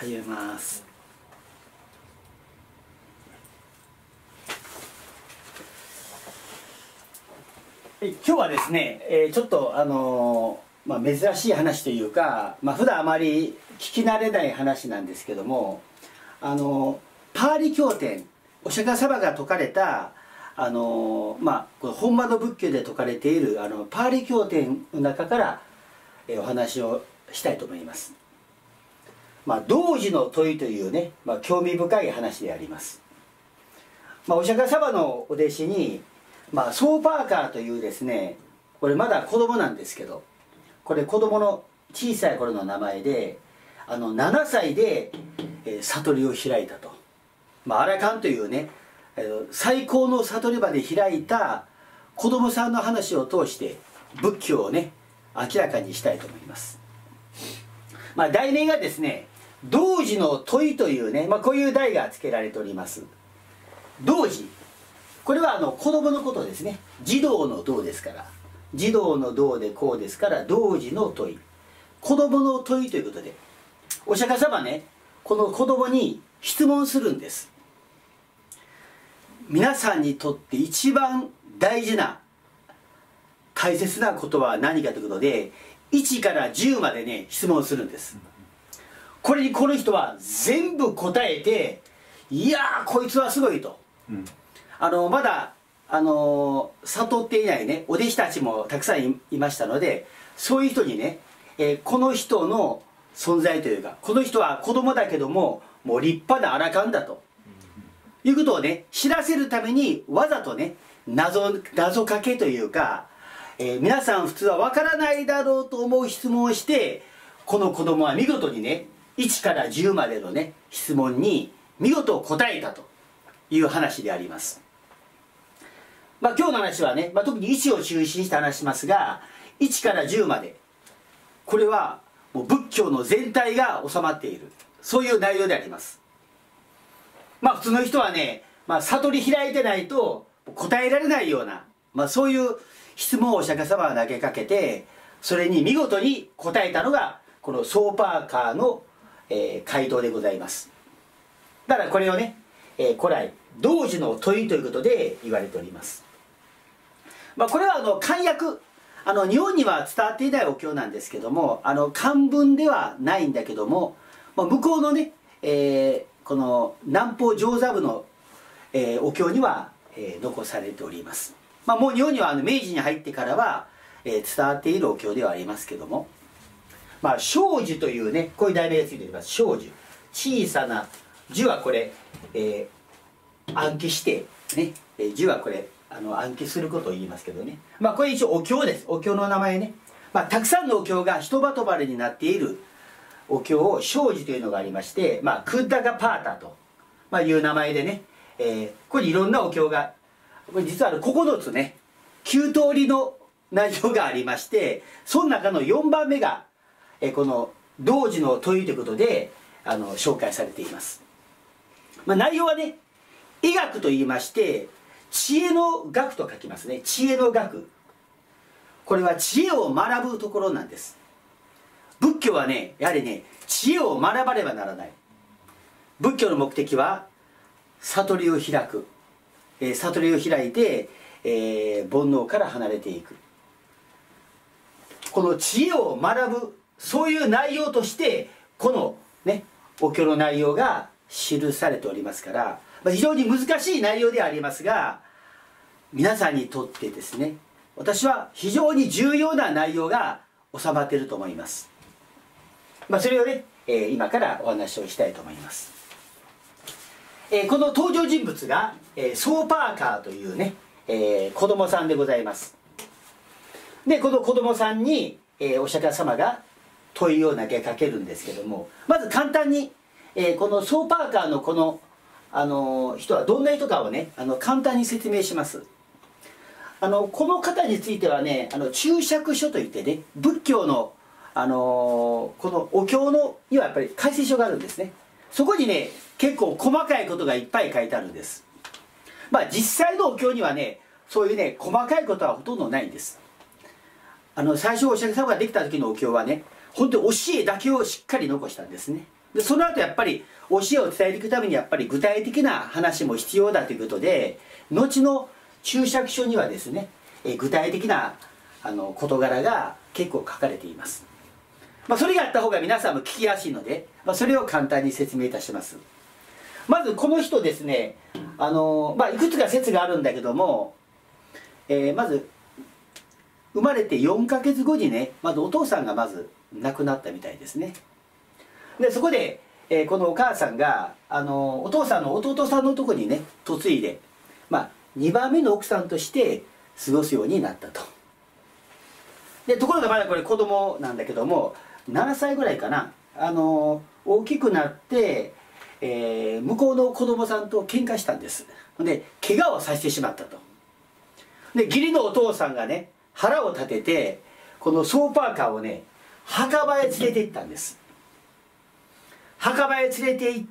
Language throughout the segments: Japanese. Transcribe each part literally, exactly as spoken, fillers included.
始めます。今日はですね、えー、ちょっとあのー、まあ、珍しい話というか、まあ、普段あまり聞き慣れない話なんですけども、あのー、パーリ経典、お釈迦様が説かれたあのー、まあ、この本場の仏教で説かれているあのパーリ経典の中から、えー、お話をしたいと思います。まあ、童子の問いというね、まあ、興味深い話であります。まあ、お釈迦様のお弟子に、まあ、ソーパーカーというですね、これまだ子供なんですけど、これ子供の小さい頃の名前で、あのななさいで、えー、悟りを開いたと。まあ、アラカンというね、えー、最高の悟り場で開いた子供さんの話を通して仏教をね、明らかにしたいと思います。まあ、題名がですね、童子の問いというね、まあ、こういう題が付けられております。童子、これはあの子供のことですね。児童の童ですから、児童の童でこうですから、童子の問い、子供の問いということで、お釈迦様ね、この子供に質問するんです。皆さんにとって一番大事な大切なことは何かということで、いちからじゅうまでね、質問するんです。これにこの人は全部答えて、いやーこいつはすごいと、うん、あのまだあの悟っていないねお弟子たちもたくさん い, いましたので、そういう人にね、えー、この人の存在というか、この人は子供だけどももう立派なアラカンだと、うん、いうことをね知らせるために、わざとね 謎, 謎かけというか、えー、皆さん普通は分からないだろうと思う質問をして、この子供は見事にねいちからじゅうまでのね質問に見事答えたという話であります。まあ今日の話はね、まあ、特にいちを中心にして話しますが、いちからじゅうまで、これはもう仏教の全体が収まっている、そういう内容であります。まあ普通の人はね、まあ、悟り開いてないと答えられないような、まあ、そういう質問をお釈迦様が投げかけて、それに見事に答えたのがこのソーパーカーの、えー、回答でございます。だからこれをね、えー、古来童子の問いということで言われております。まあ、これはあの漢訳、あの日本には伝わっていないお経なんですけども、あの漢文ではないんだけども、まあ、向こうのね、えー、この南方上座部の、えー、お経には、えー、残されております。まあ、もう日本にはあの明治に入ってからは、えー、伝わっているお経ではありますけども、まあ、小樹というね、こういう題名がついております。小樹、小さな樹はこれ、えー、暗記してね、えー、樹はこれあの暗記することを言いますけどね、まあこれ一応お経です。お経の名前ね、まあ、たくさんのお経が一まとまりになっているお経を小樹というのがありまして、まあ、クッダガパータと、まあ、いう名前でね、えー、これいろんなお経が、これ実はここのつねきゅう通りの内容がありまして、その中のよんばんめが、えー、この童子の問いということであの紹介されています。まあ、内容はね、医学と言いまして知恵の学と書きますね。知恵の学、これは知恵を学ぶところなんです。仏教はね、やはりね知恵を学ばねばならない。仏教の目的は悟りを開く、えー、悟りを開いて、えー、煩悩から離れていく、この知恵を学ぶ、そういう内容としてこのねお経の内容が記されておりますから、まあ、非常に難しい内容ではありますが、皆さんにとってですね、私は非常に重要な内容が収まっていると思います。まあ、それをね、えー、今からお話をしたいと思います。えー、この登場人物が、えー、ソーパーカーというね、えー、子供さんでございます。でこの子供さんに、えー、お釈迦様が問いを投げかけるんですけども、まず簡単に、えー、このソーパーカーのこの、あのー、人はどんな人かをね、あの簡単に説明します。あのこの方についてはね、あの注釈書といってね、仏教の、あのー、このお経のにはやっぱり解説書があるんですね。そこにね結構細かいことがいっぱい書いてあるんです。まあ実際のお経にはねそういうね細かいことはほとんどないんです。あの最初お釈迦様ができた時のお経はね、本当に教えだけをしっかり残したんですね。 でその後やっぱり教えを伝えていくためにやっぱり具体的な話も必要だということで、後の注釈書にはですね、え具体的なあの事柄が結構書かれています。まあ、それがあった方が皆さんも聞きやすいので、まあ、それを簡単に説明いたします。まずこの人ですね、あの、まあ、いくつか説があるんだけども、えー、まず生まれてよんかげつごにね、まずお父さんがまず亡くなったみたいですね。でそこで、えー、このお母さんがあのお父さんの弟さんのとこにね嫁いで、まあ、にばんめの奥さんとして過ごすようになったと。でところがまだこれ子供なんだけども、ななさいぐらいかな、あの大きくなって、えー、向こうの子供さんと喧嘩したんです。で怪我をさせてしまったと。で義理のお父さんがね腹を立てて、このソーパーカーをね墓場へ連れて行ったんです。墓場へ連れて行って、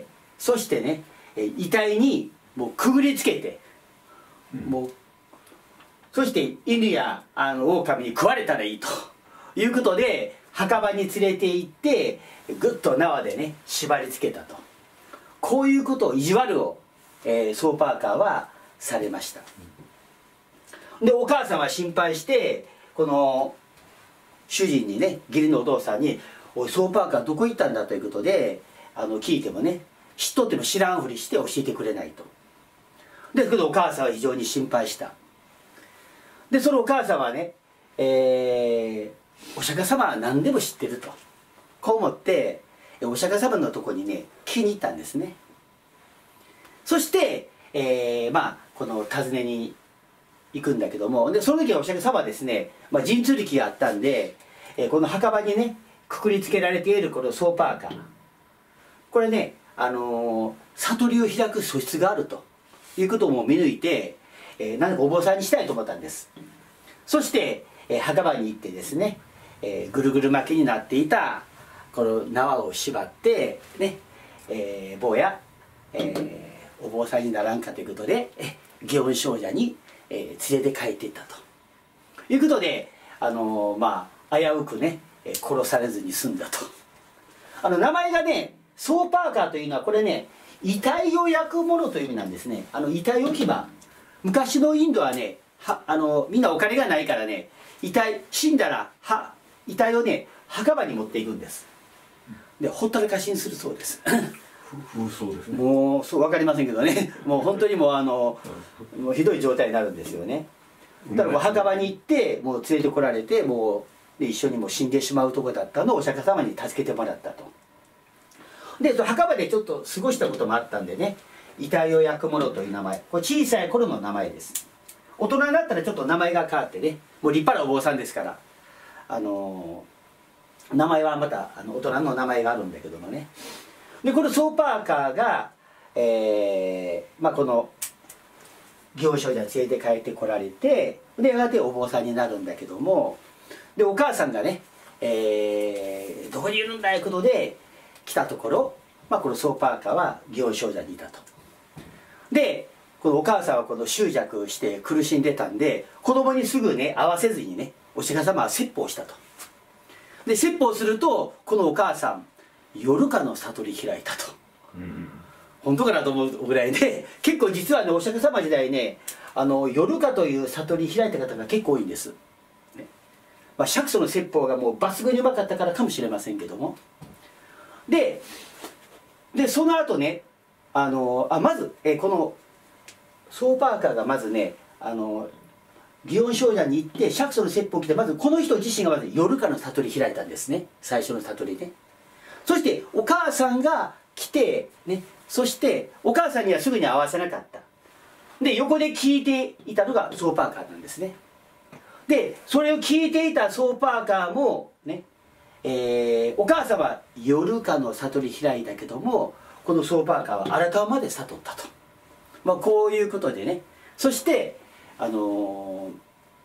そしてね遺体にもうくぐりつけて、もうそして犬やあの狼に食われたらいいということで墓場に連れて行ってぐっと縄でね縛り付けたと。こういうことを意地悪を、えー、ソーパーカーはされました。でお母さんは心配してこの主人にね、義理のお父さんに「おいソーパーカーどこ行ったんだ」ということであの聞いてもね、知っとっても知らんふりして教えてくれないと。でけどお母さんは非常に心配した。でそのお母さんはね、えー、お釈迦様は何でも知ってるとこう思ってお釈迦様のとこにね聞きに行ったんですね。そして、えー、まあこの訪ねに行くんだけども、でその時はお釈迦様はですね、まあ、神通力があったんで、えー、この墓場にねくくりつけられているこのソーパーカー、これね、あのー、悟りを開く素質があるということも見抜いて、えー、何かお坊さんにしたいと思ったんです。そして、えー、墓場に行ってですね、えー、ぐるぐる巻きになっていたこの縄を縛ってね、えー、坊や、えー、お坊さんにならんかということで祇園精舎に、えー、連れて帰っていったということで、あのー、まあ危うくね殺されずに済んだと。あの名前がねソーパーカーというのはこれね遺体を焼くものという意味なんですね。あの遺体置き場、昔のインドはねはあのみんなお金がないからね、遺体死んだらは遺体をね墓場に持っていくんです。でほったらかしにするそうです。 風そうですね。 もうそう分かりませんけどね、もう本当にもうあのもうひどい状態になるんですよね。だからもう墓場に行ってもう連れてこられて、もうで一緒にもう死んでしまうところだったのをお釈迦様に助けてもらったと。で墓場でちょっと過ごしたこともあったんでね、遺体を焼く者という名前、これ小さい頃の名前です。大人になったらちょっと名前が変わってね、もう立派なお坊さんですから、あのー、名前はまたあの大人の名前があるんだけどもね。でこのソーパーカーが、えーまあ、この行商に連れて帰ってこられて、でやがてお坊さんになるんだけども、でお母さんがね、えー、どこにいるんだいうことで来たところ、まあ、このソーパーカーは祇園精舎にいたと。でこのお母さんはこの執着して苦しんでたんで、子供にすぐね会わせずにねお釈迦様は説法したと。で説法するとこのお母さん夜かの悟り開いたと、うん、本当かなと思うぐらいで、結構実はねお釈迦様時代ね、あの夜かという悟り開いた方が結構多いんです、ね。まあ、釈祖の説法がもう抜群にうまかったからかもしれませんけども、ででその後ね、あのあまずえこのソーパーカーがまずね、あの祇園精舎に行って釈祖の説法を聞いて、まずこの人自身がまず夜かの悟り開いたんですね、最初の悟りね。そしてお母さんが来てね、そしてお母さんにはすぐに会わせなかった。で横で聞いていたのがソーパーカーなんですね。でそれを聞いていたソーパーカーもね、えー、お母さんは夜かの悟り開いたけども、このソーパーカーは荒川まで悟ったと。まあこういうことでね、そしてあのー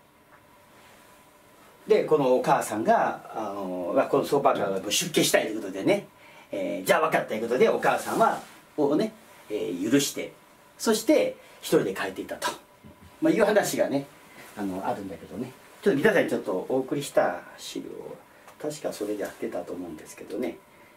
でこのお母さんが、あのー、このソーパーカーが出家したいということでね、えー、じゃあ分かったということでお母さんはをね、えー、許して、そして一人で帰っていったと、まあ、いう話がね あのあるんだけどね、ちょっと皆さんにちょっとお送りした資料、確かそれでやってたと思うんですけどね、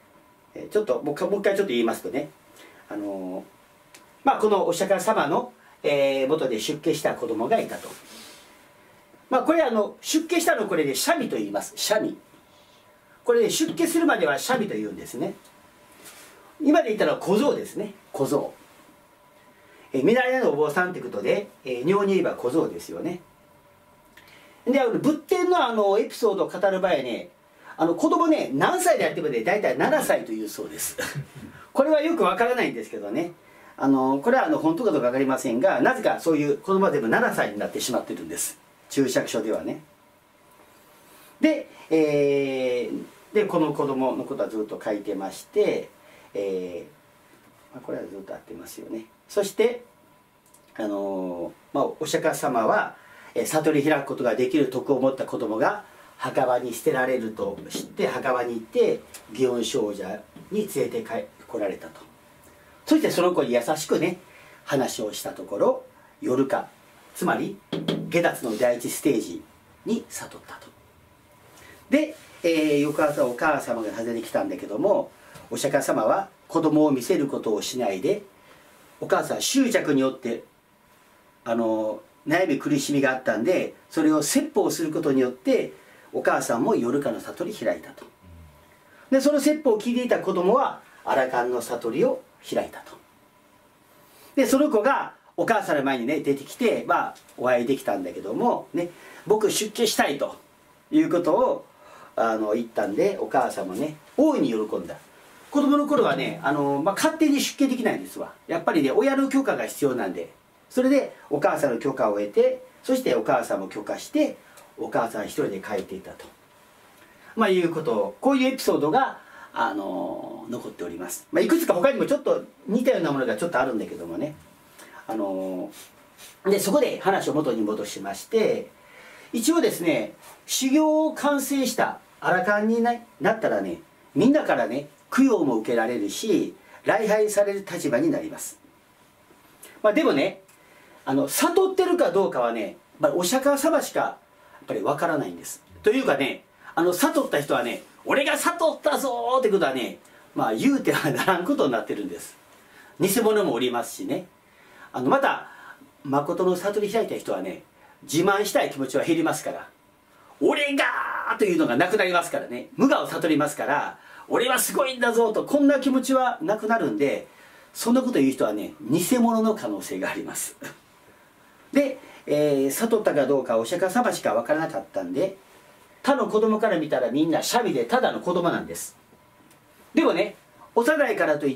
えちょっともうもう一回ちょっと言いますとね、あのまあこのお釈迦様の、えー、元で出家した子供がいたと。まあこれあの出家したのこれで奢弥と言います。奢弥、これで出家するまでは奢弥と言うんですね。今で言ったら小僧ですね。小僧、えー、見習いのお坊さんということで、えー、日本に言えば小僧ですよね。で、あの仏典のあのエピソードを語る場合ね、あの子供ね何歳でやってもね大体ななさいというそうです。これはよくわからないんですけどね、あのこれはあの本当かどうか分かりませんが、なぜかそういう子供は全部ななさいになってしまってるんです、注釈書ではね。で、えー、でこの子供のことはずっと書いてまして、えーまあ、これはずっと合ってますよね。そしてあの、まあ、お釈迦様は悟り開くことができる徳を持った子供が墓場に捨てられると知って墓場に行って祇園精舎に連れて来られたと。そしてその子に優しくね話をしたところ、夜かつまり解脱の第一ステージに悟ったと。で、えー、翌朝お母様が訪ねてきたんだけども、お釈迦様は子供を見せることをしないで、お母さん執着によってあの悩み苦しみがあったんで、それを説法することによってお母さんも夜かの悟り開いたと。でその説法を聞いていた子供はアラカンの悟りを開いたと。でその子がお母さんの前にね出てきて、まあお会いできたんだけどもね、僕出家したいということをあの言ったんで、お母さんもね大いに喜んだ。子供の頃はねあの、まあ、勝手に出家できないんですわ。やっぱりね親の許可が必要なんで、それでお母さんの許可を得て、そしてお母さんも許可してお母さん一人で帰っていたと、まあ、いうことを、こういうエピソードがあの残っております。まあ、いくつか他にもちょっと似たようなものがちょっとあるんだけどもね、あのでそこで話を元に戻しまして、一応ですね修行を完成したアラカンになったらね、みんなからね供養も受けられるし礼拝される立場になります。まあ、でもねあの悟ってるかどうかはね、まあ、お釈迦様しかやっぱりわからないんです。というかね、あの悟った人はね俺が悟ったぞーってことはね、まあ言うてはならんことになってるんです。偽物もおりますしね。あのまた誠の悟り開いた人はね自慢したい気持ちは減りますから、俺がーというのがなくなりますからね、無我を悟りますから、俺はすごいんだぞとこんな気持ちはなくなるんで、そんなこと言う人はね偽物の可能性があります。で、えー、悟ったかどうかお釈迦様しか分からなかったんで、他の子供から見たらみんな奢弥でただの子供なんです。でもね幼いからといって、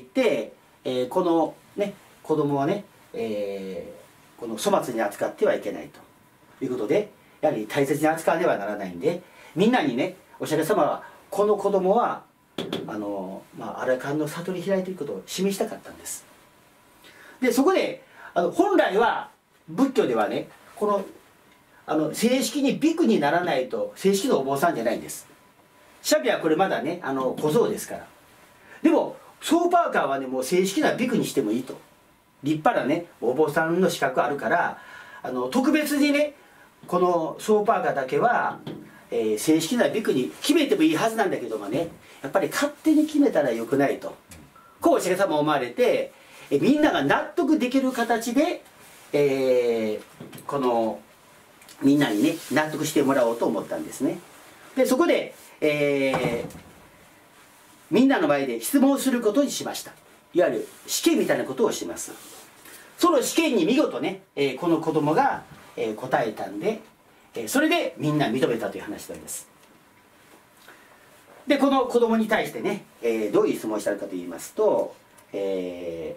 えー、このね子供はね、えー、この粗末に扱ってはいけないということで、やはり大切に扱わねばならないんで、みんなにねお釈迦様はこの子供はあのまあアラカンの悟り開いていることを示したかったんです。でそこであの本来は仏教ではねこのあの正式にビクにならないと正式なお坊さんじゃないんです。シャビはこれまだねあの小僧ですから。でもソーパーカーはねもう正式なビクにしてもいいと、立派なねお坊さんの資格あるから、あの特別にねこのソーパーカーだけは、えー、正式なビクに決めてもいいはずなんだけどもね、やっぱり勝手に決めたらよくないと、こうお釈迦様思われて、えみんなが納得できる形で、えー、このみんなにね納得してもらおうと思ったんですね。でそこで、えー、みんなの前で質問することにしました。いわゆる試験みたいなことをします。その試験に見事ね、えー、この子供が、えー、答えたんで、えー、それでみんな認めたという話なんです。でこの子供に対してね、えー、どういう質問をしたのかと言いますと、え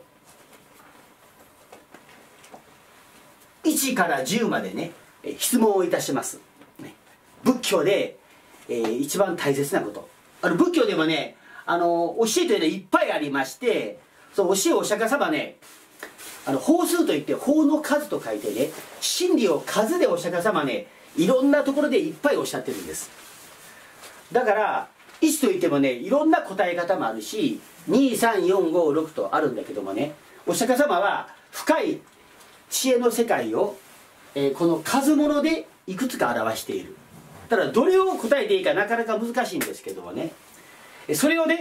ー、いちからじゅうまでね質問をいたします。仏教で、えー、一番大切なこと、あの仏教でもねあの教えというのはいっぱいありまして、その教えをお釈迦様ねあの法数といって法の数と書いてね、真理を数でお釈迦様ねいろんなところでいっぱいおっしゃってるんです。だからいちといってもねいろんな答え方もあるしにさんよんごろくとあるんだけどもね、お釈迦様は深い知恵の世界を、えー、この数物でいくつか表している。ただどれを答えていいかなかなか難しいんですけどもね、それをね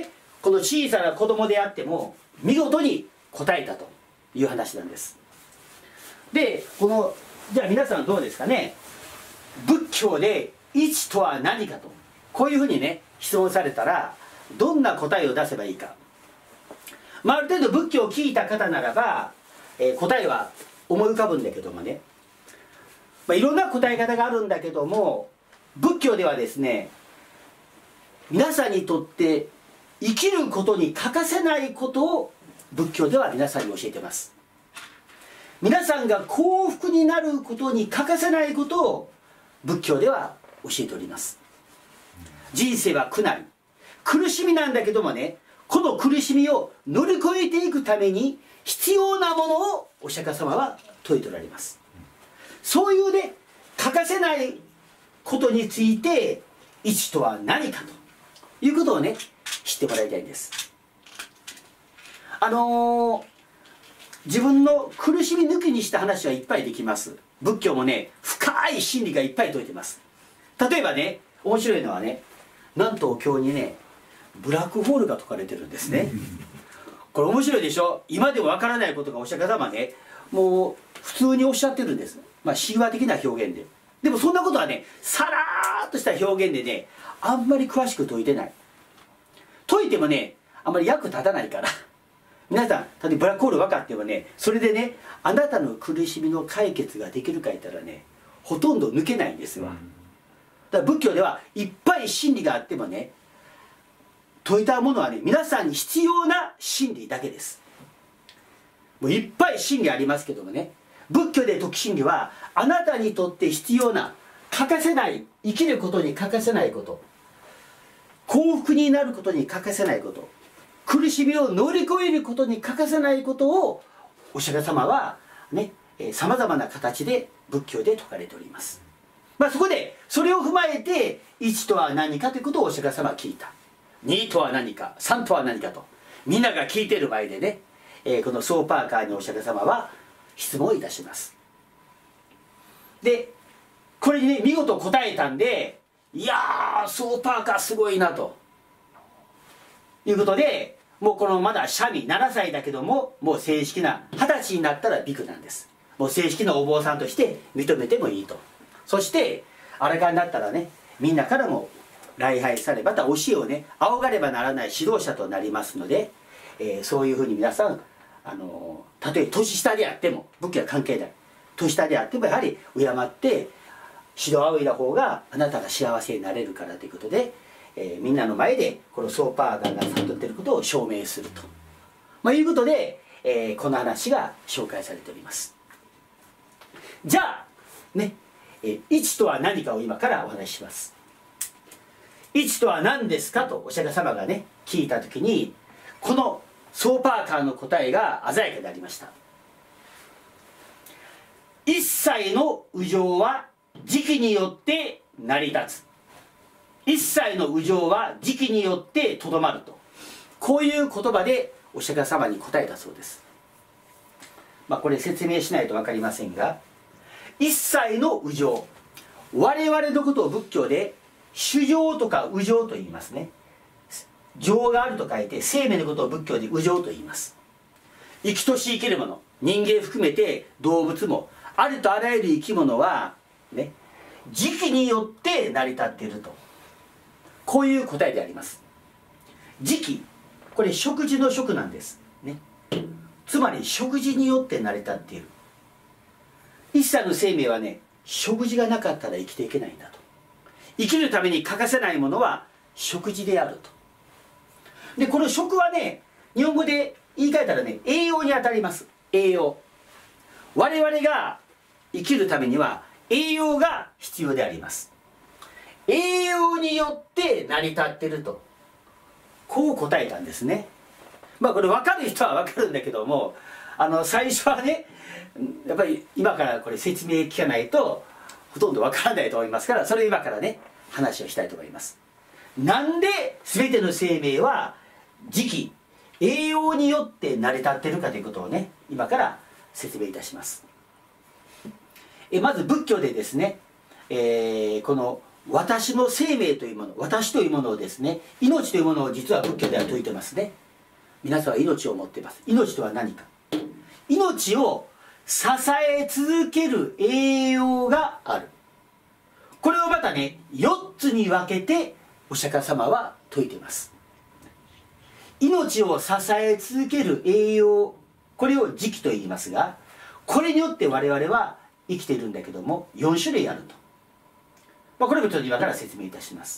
この小さな子供であっても見事に答えたという話なんです。でこのじゃあ皆さんどうですかね。仏教で一とは何かとこういうふうにね質問されたらどんな答えを出せばいいか。まあ、ある程度仏教を聞いた方ならば、えー、答えは思い浮かぶんだけどもね、まあ、いろんな答え方があるんだけども、仏教ではですね、皆さんにとって生きることに欠かせないことを仏教では皆さんに教えてます。皆さんが幸福になることに欠かせないことを仏教では教えております。人生は苦難、苦しみなんだけどもね、この苦しみを乗り越えていくために必要なものをお釈迦様は説いておられます。そういうね欠かせないことについて一とは何かということをね知ってもらいたいんです。あのー、自分の苦しみ抜きにした話はいっぱいできます。仏教もね深い真理がいっぱい説いてます。例えばね面白いのはね、なんとお経にねブラックホールが説かれてるんですね。これ面白いでしょ。今でもわからないことがお釈迦様ねもう普通におっしゃってるんです。まあ神話的な表現で。でもそんなことはねさらーっとした表現でねあんまり詳しく説いてない。説いてもねあんまり役立たないから皆さん例えばブラックホール分かってもねそれでねあなたの苦しみの解決ができるか言ったらねほとんど抜けないんですわ。だから仏教ではいっぱい真理があってもね説いたものはね皆さんに必要な真理だけです。もういっぱい真理ありますけどもね、仏教で説く真理はあなたにとって必要な欠かせない生きることに欠かせないこと、幸福になることに欠かせないこと、苦しみを乗り越えることに欠かせないことをお釈迦様はねさまざまな形で仏教で説かれております。まあそこでそれを踏まえて一とは何かということをお釈迦様は聞いた。にとは何か、さんとは何かとみんなが聞いている前でね、えー、このソーパーカーにお釈迦様は質問をいたします。でこれにね見事答えたんで、いやーソーパーカーすごいなということで、もうこのまだシャミななさいだけどももう正式なはたちになったらビクなんです。もう正式なお坊さんとして認めてもいいと。そしてあれからになったらねみんなからも礼拝され、また教えをね仰がればならない指導者となりますので、えー、そういうふうに皆さん、あのー、たとえ年下であっても仏教は関係ない、年下であってもやはり敬って指導を仰いだ方があなたが幸せになれるからということで、えー、みんなの前でこのソーパーガーが悟っていることを証明すると、まあ、いうことで、えー、この話が紹介されております。じゃあね、えー、一とは何かを今からお話しします。一とは何ですかとお釈迦様がね聞いた時に、このソーパーカーの答えが鮮やかでありました。一切の有情は時期によって成り立つ、一切の有情は時期によってとどまると、こういう言葉でお釈迦様に答えたそうです。まあこれ説明しないと分かりませんが、一切の有情、我々のことを仏教で衆生とか有情と言いますね。情があると書いて生命のことを仏教で有情と言います。生きとし生けるもの、人間含めて動物もありとあらゆる生き物はね時期によって成り立っていると、こういう答えであります。時期、これ食事の食なんですね。つまり食事によって成り立っている。一切の生命はね食事がなかったら生きていけないんだと。生きるために欠かせないものは食事であると。でこの食はね日本語で言い換えたらね栄養にあたります。栄養、我々が生きるためには栄養が必要であります。栄養によって成り立っていると、こう答えたんですね。まあこれ分かる人は分かるんだけども、あの最初はねやっぱり今からこれ説明聞かないとほとんど分からないと思いますから、それを今からね話をしたいと思います。なんで全ての生命は時期、栄養によって成り立っているかということをね今から説明いたします。えまず仏教でですね、えー、この私の生命というもの、私というものをですね、命というものを実は仏教では説いてますね。皆さんは命を持っています。命とは何か。命を支え続ける栄養がある。これをまたね、よっつに分けてお釈迦様は説いています。命を支え続ける栄養、これを時期と言いますが、これによって我々は生きているんだけども、よん種類あると。まあ、これもちょっと今から説明いたします。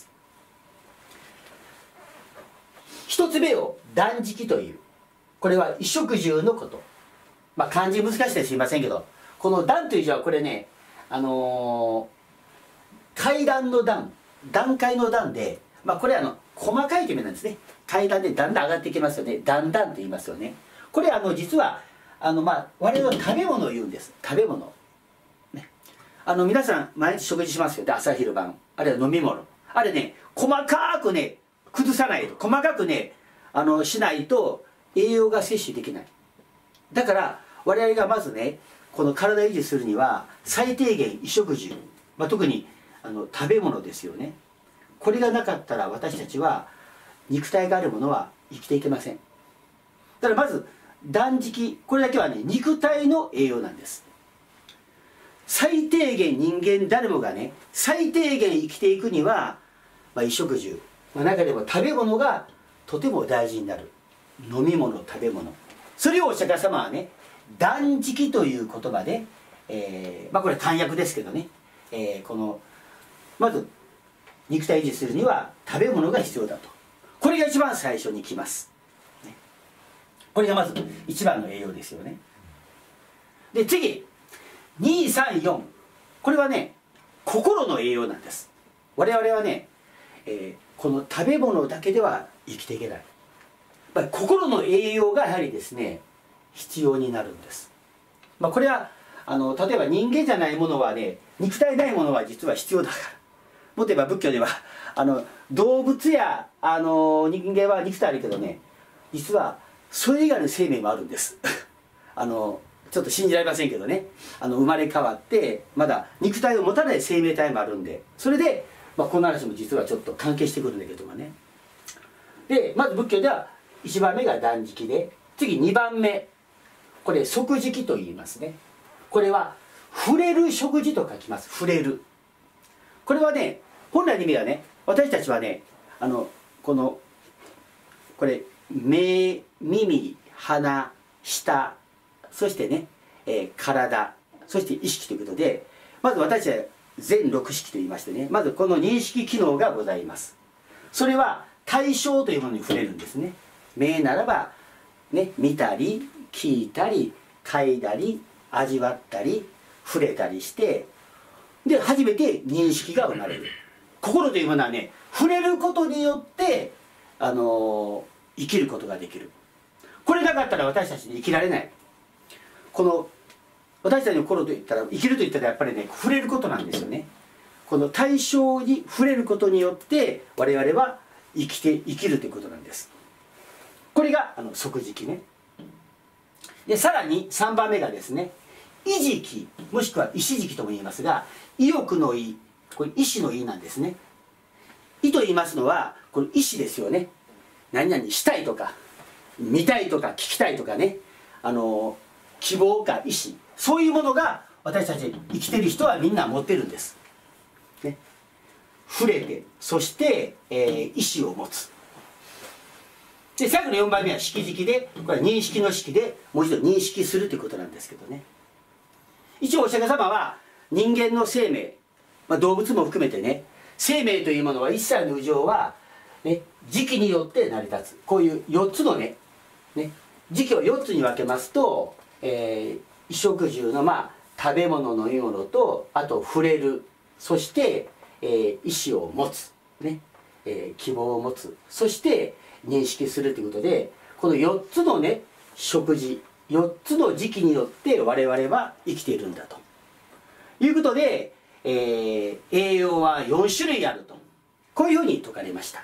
一つ目を断食という。これは衣食住のこと。まあ、漢字難しいですいませんけど、この断という字はこれね、あのー、階段の段、段階の段で、まあ、これあの細かいという意味なんですね。階段でだんだん上がっていきますよね。だんだんと言いますよね。これあの実はあの、まあ、我々の食べ物を言うんです。食べ物、ね、あの皆さん毎日食事しますよね。朝昼晩、あるいは飲み物、あれね、細かくね崩さないと、細かくねあのしないと栄養が摂取できない。だから我々がまずね、この体を維持するには最低限衣食住、まあ、特にあの食べ物ですよね。これがなかったら私たちは肉体があるものは生きていけません。だからまず断食、これだけはね肉体の栄養なんです。最低限人間誰もがね、最低限生きていくには、まあ、衣食住、まあ、中でも食べ物がとても大事になる。飲み物、食べ物、それをお釈迦様はね、断食という言葉で、えー、まあこれ漢訳ですけどね、えー、このまず肉体維持するには食べ物が必要だと。これが一番最初に来ます、ね、これがまず一番の栄養ですよね。で次にさんよん、これはね心の栄養なんです。我々はね、えー、この食べ物だけでは生きていけない。やっぱり心の栄養がやはりですね必要になるんです。まあ、これはあの例えば人間じゃないものはね、肉体ないものは実は必要だから。もっと言えば仏教ではあの動物やあの人間は肉体あるけどね、実はそれ以外の生命もあるんですあのちょっと信じられませんけどね、あの生まれ変わってまだ肉体を持たない生命体もあるんで、それで、まあ、この話も実はちょっと関係してくるんだけどもね。でまず仏教ではいちばんめが断食で、次にばんめ、これ即食と言いますね。これは触れる食事と書きます。触れる、これはね本来の意味はね、私たちはねあのこのこれ目、耳、鼻、舌、そしてね、えー、体、そして意識ということで、まず私たちは全六識と言いましてね、まずこの認識機能がございます。それは対象というものに触れるんですね。目ならば、ね、見たり聞いたり嗅いだり味わったり触れたりして、で初めて認識が生まれる。心というものはね、触れることによって、あのー、生きることができる。これなかったら私たちに生きられない。この私たちの心といったら、生きるといったらやっぱりね触れることなんですよね。この対象に触れることによって我々は生きて生きるということなんです。これがあの即食ね。でさらにさんばんめがですね、意食、もしくは意思食とも言いますが、意欲の意、これ意志の意なんですね。意と言いますのはこれ意志ですよね。何々したいとか見たいとか聞きたいとかね、あの希望か意志、そういうものが私たち生きてる人はみんな持ってるんです、ね、触れて、そして、えー、意志を持つ。で最後のよんばんめは識食で、これは認識の識でもう一度認識するということなんですけどね。一応お釈迦様は人間の生命、まあ、動物も含めてね、生命というものは一切の有情は、ね、時期によって成り立つ。こういうよっつのね、ね時期をよっつに分けますと、えー、衣食住の、まあ、食べ物飲み物と、あと触れる、そして、えー、意志を持つ、ねえー、希望を持つ、そして認識するということで、このよっつのね食事、よっつの時期によって我々は生きているんだということで、えー、栄養はよんしゅるいあると、こういうふうに説かれました。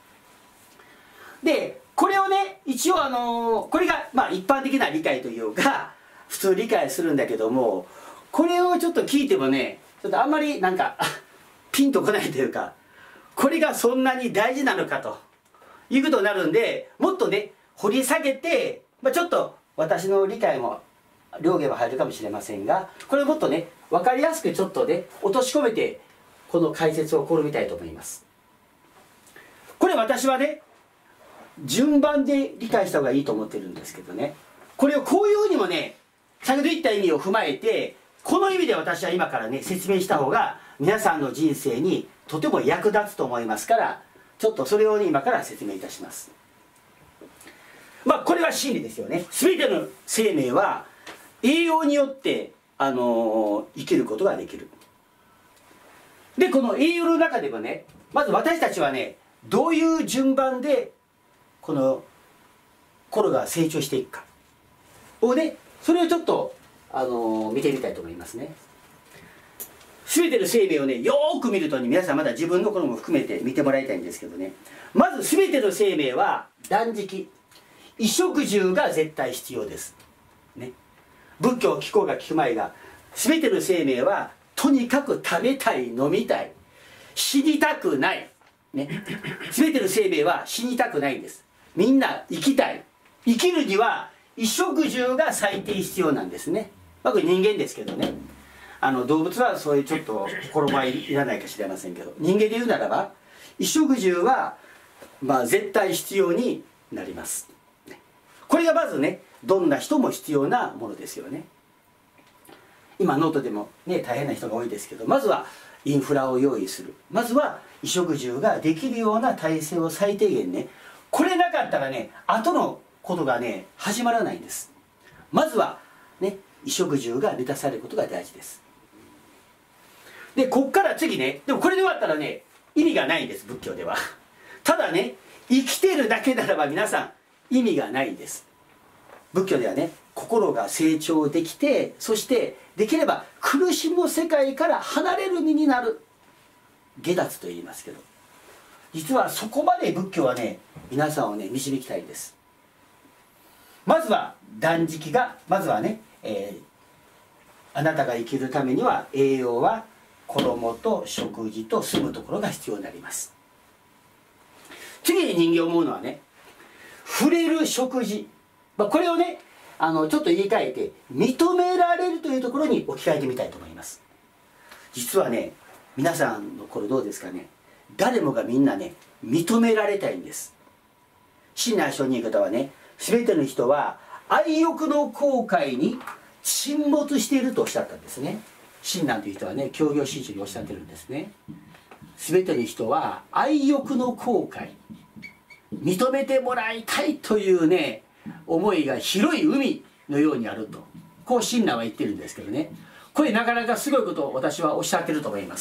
でこれをね一応あのー、これがまあ一般的な理解というか普通理解するんだけども、これをちょっと聞いてもねちょっとあんまりなんかピンとこないというか、これがそんなに大事なのかということになるんで、もっとね掘り下げて、まあ、ちょっと私の理解も両言は入るかもしれませんが、これをもっとね分かりやすくちょっとね落とし込めてこの解説を試みたいと思います。これ私はね順番で理解した方がいいと思ってるんですけどね、これをこういうふうにもね先ほど言った意味を踏まえて、この意味で私は今からね説明した方が皆さんの人生にとても役立つと思いますから、ちょっとそれを、ね、今から説明いたします。まあこれは真理ですよね。全ての生命は栄養によって、あのー、生きることができる。でこの栄養の中でもね、まず私たちはねどういう順番でこの心が成長していくかをね、それをちょっと、あのー、見てみたいと思いますね。全ての生命をねよーく見るとね、皆さんまだ自分のことも含めて見てもらいたいんですけどね、まず全ての生命は断食、衣食住が絶対必要です、ね、仏教聞こうが聞くまいが、全ての生命はとにかく食べたい、飲みたい、死にたくない、ね、全ての生命は死にたくないんです。みんな生きたい。生きるには衣食住が最低必要なんですね。まあこれ人間ですけどね、あの動物はそういうちょっと心ばいいらないかしれませんけど、人間で言うならば衣食住はまあ絶対必要になります。これがまずねどんな人も必要なものですよね。今ノートでもね大変な人が多いですけど、まずはインフラを用意する、まずは衣食住ができるような体制を最低限ね、これなかったらね後のことがね始まらないんです。まずはね衣食住が満たされることが大事です。でこっから次ね、でもこれで終わったらね意味がないんです、仏教では。ただね生きてるだけならば皆さん意味がないんです。仏教ではね心が成長できて、そしてできれば苦しみの世界から離れる身になる、解脱と言いますけど、実はそこまで仏教はね皆さんをね導きたいんです。まずは断食が、まずはね、えー、あなたが生きるためには栄養は衣と食事と住むところが必要になります。次に人間思うのはね、触れる食事、まあ、これをねあのちょっと言い換えて認められるというところに置き換えてみたいと思います。実はね皆さんの頃どうですかね、誰もがみんなね認められたいんです。親鸞上人方はね、全ての人は愛欲の航海に沈没しているとおっしゃったんですね。親鸞という人はね教行信書におっしゃってるんですね。全ての人は愛欲の航海、認めてもらいたいというね思いが広い海のようにあると、こう親鸞は言ってるんですけどね、これなかなかすごいことを私はおっしゃってると思います。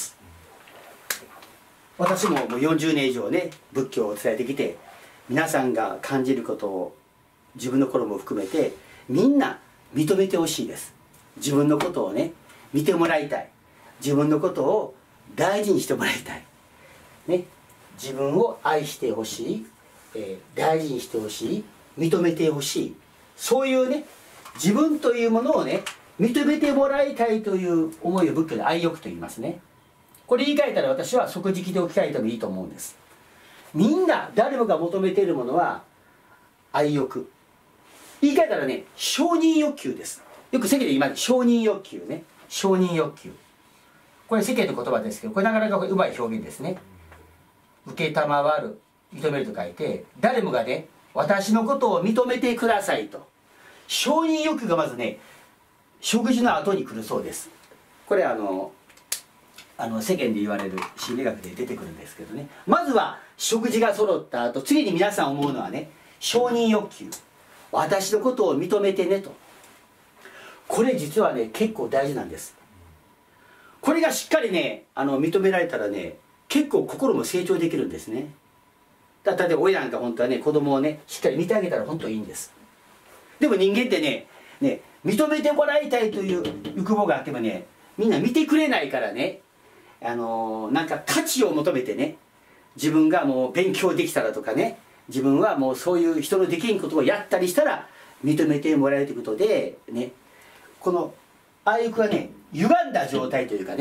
私ももうよんじゅうねん以上ね仏教を伝えてきて、皆さんが感じることを自分の頃も含めてみんな認めてほしいです。自分のことをね見てもらいたい、自分のことを大事にしてもらいたい、ね、自分を愛してほしい、えー、大事にしてほしい、認めてほしい、そういうね自分というものをね認めてもらいたいという思いを仏教で愛欲と言いますね。これ言い換えたら私は即時で置き換えてもいいと思うんです。みんな誰もが求めているものは愛欲、言い換えたらね承認欲求です。よく世間で今承認欲求ね、承認欲求、これ世間の言葉ですけど、これなかなかうまい表現ですね。受けたまわる、認めると書いて、誰もがね私のことを認めてくださいと、承認欲求がまずね食事の後に来るそうです。これあのあの世間で言われる心理学で出てくるんですけどね、まずは食事が揃った後、次に皆さん思うのはね承認欲求、私のことを認めてねと。これ実はね結構大事なんです。これがしっかりねあの認められたらね結構心も成長できるんですね。だ例えば親なんか本当はね子供をねしっかり見てあげたら本当いいんです。でも人間ってねね認めてもらいたいという欲望があってもねみんな見てくれないからね、あのー、なんか価値を求めてね、自分がもう勉強できたらとかね、自分はもうそういう人のできんことをやったりしたら認めてもらえるということでね、この愛欲はね歪んだ状態というかね、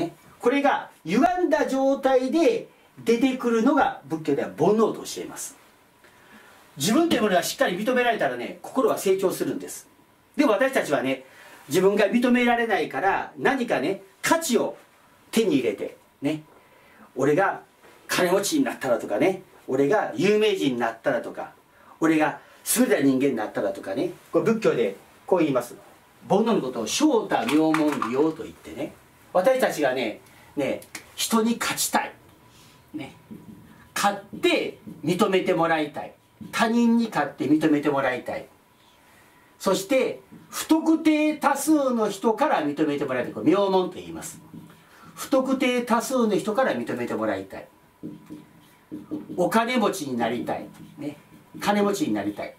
これが歪んだ状態で出てくるのが仏教では煩悩と教えます。自分というものがしっかり認められたらね、心は成長するんです。でも私たちはね、自分が認められないから何かね、価値を手に入れてね、俺が金持ちになったらとかね、俺が有名人になったらとか、俺が優れた人間になったらとかね、これ仏教でこう言います。煩悩のことを正太妙門利用と言ってね、私たちがね、ね、人に勝ちたい、ね、勝って認めてもらいたい、他人に勝って認めてもらいたい、そして不特定多数の人から認めてもらいたい、これ妙門と言います。不特定多数の人から認めてもらいたい、お金持ちになりたい、ね、金持ちになりたい、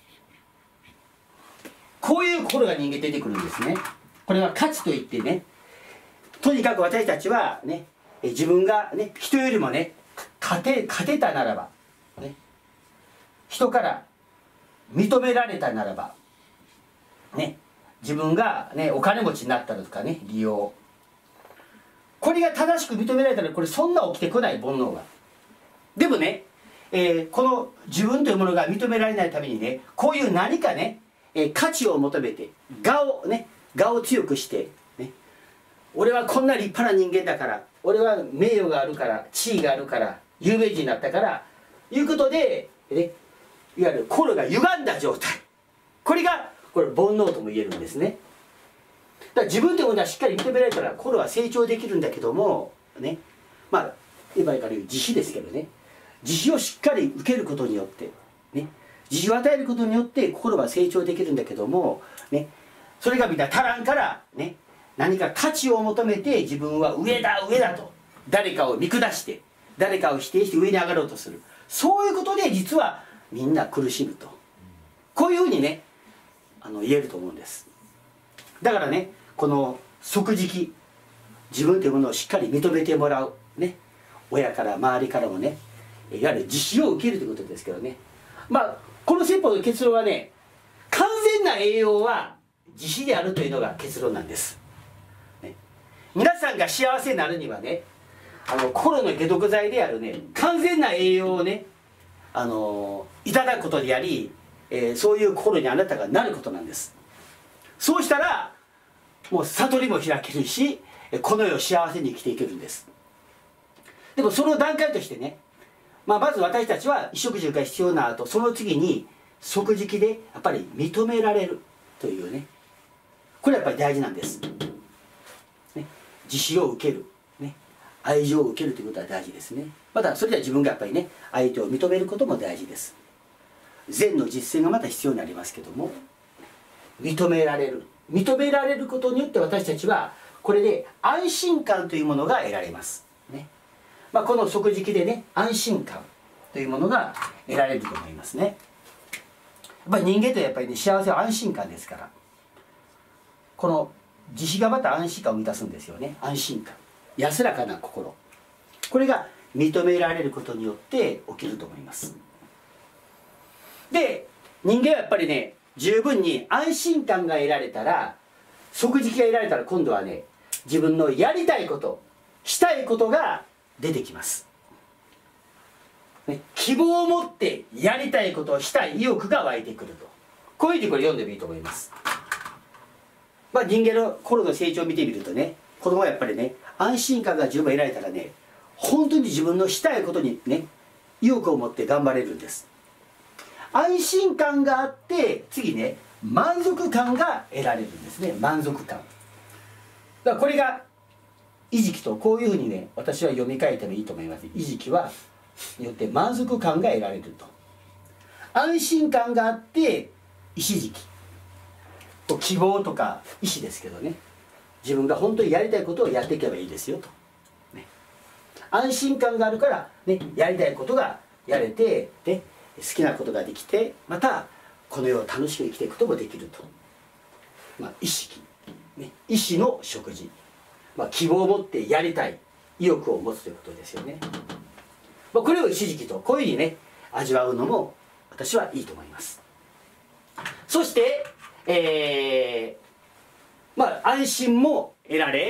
こういう心が人間出てくるんですね。これは価値といってね、とにかく私たちはね、自分がね、人よりもね、勝て、勝てたならば、ね、人から認められたならば、ね、自分がね、お金持ちになったらとかね、利用。これが正しく認められたら、これそんな起きてこない、煩悩が。でもね、えー、この自分というものが認められないためにね、こういう何かね、えー、価値を求めて、我をね、我を強くして、ね、俺はこんな立派な人間だから、俺は名誉があるから、地位があるから、有名人になったから、いうことで、ね、いわゆる心が歪んだ状態。これが、これ煩悩とも言えるんですね。だから自分というものはしっかり認められたら心は成長できるんだけども、ね、まあ、今から言う慈悲ですけどね、慈悲をしっかり受けることによって、ね、慈悲を与えることによって心は成長できるんだけども、ね、それがみんな足らんから、ね、何か価値を求めて自分は上だ上だと誰かを見下して誰かを否定して上に上がろうとする、そういうことで実はみんな苦しむと、こういうふうにね、あの言えると思うんです。だからね、この即時期、自分というものをしっかり認めてもらう、ね、親から周りからもね、いわゆる慈悲を受けるということですけどね、まあこの説法の結論はね、完全な栄養は慈悲であるというのが結論なんです、ね、皆さんが幸せになるにはね、あの心の解毒剤であるね、完全な栄養をね、あのいただくことであり、えー、そういう心にあなたがなることなんです。そうしたらもう悟りも開けるし、この世を幸せに生きていけるんです。でもその段階としてね、まあ、まず私たちは衣食住が必要な後、その次に即時期でやっぱり認められるというね、これやっぱり大事なんです、ね、慈悲を受ける、ね、愛情を受けるということは大事ですね。またそれでは自分がやっぱりね、相手を認めることも大事です。善の実践がまた必要になりますけども、認められる認められることによって私たちはこれで安心感というものが得られます、ね、まあ、この即時期でね、安心感というものが得られると思いますね。やっぱり人間ってやっぱりね、幸せは安心感ですから、この慈悲がまた安心感を満たすんですよね。安心感、安らかな心、これが認められることによって起きると思います。で、人間はやっぱりね、十分に安心感が得られたら、即時期が得られたら、今度はね、自分のやりたいことしたいことが出てきます、ね、希望を持ってやりたいことをしたい意欲が湧いてくると、こういうふうにこれ読んでもいいと思います。まあ、人間の心の成長を見てみるとね、子供はやっぱりね、安心感が十分得られたらね、本当に自分のしたいことにね、意欲を持って頑張れるんです。安心感があって、次ね、満足感が得られるんですね。満足感だからこれが意識と、こういうふうにね、私は読み替えてもいいと思います。意識はによって満足感が得られると、安心感があって意思時期、希望とか意思ですけどね、自分が本当にやりたいことをやっていけばいいですよと、ね、安心感があるから、ね、やりたいことがやれて、で好きなことができて、またこの世を楽しく生きていくこともできると、まあ、意識、ね、意志の食事、まあ、希望を持ってやりたい意欲を持つということですよね。まあ、これを一時期とこういうふうにね、味わうのも私はいいと思います。そして、えー、まあ安心も得られ、